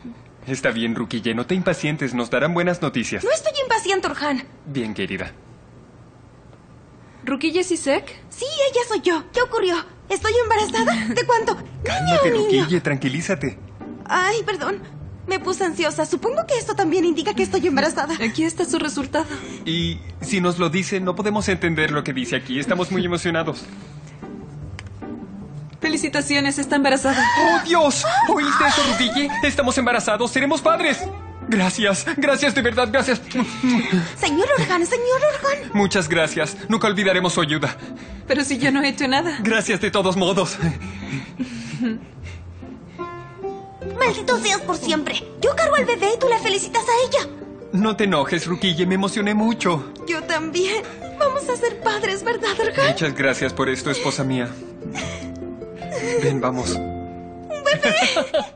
Está bien, Ruquille, no te impacientes, nos darán buenas noticias. No estoy impaciente, Orhan. Bien, querida. ¿Ruquille Sisek? Sí, ella soy yo. ¿Qué ocurrió? ¿Estoy embarazada? ¿De cuánto? Cálmate, Niño. Ruquille, tranquilízate. Ay, perdón. Me puse ansiosa. Supongo que esto también indica que estoy embarazada. Aquí está su resultado. Y si nos lo dice, no podemos entender lo que dice aquí. Estamos muy emocionados. Felicitaciones, está embarazada. ¡Oh, Dios! ¿Oíste eso, Ruquille? Estamos embarazados, seremos padres. Gracias, gracias, de verdad, gracias. Señor Orhan. Muchas gracias. Nunca olvidaremos su ayuda. Pero si yo no he hecho nada. Gracias de todos modos. Maldito seas por siempre. Yo cargo al bebé y tú la felicitas a ella. No te enojes, Ruquille, me emocioné mucho. Yo también. Vamos a ser padres, ¿verdad, Orhan? Muchas gracias por esto, esposa mía. Ven, vamos. ¡Un bebé!